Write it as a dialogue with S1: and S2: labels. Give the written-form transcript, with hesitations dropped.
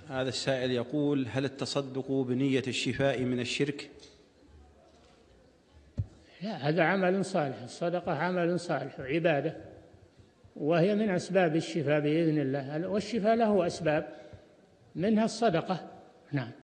S1: هذا السائل يقول: هل التصدق بنية الشفاء من الشرك؟
S2: لا، هذا عمل صالح، الصدقة عمل صالح وعبادة، وهي من أسباب الشفاء بإذن الله، والشفاء له أسباب منها الصدقة. نعم.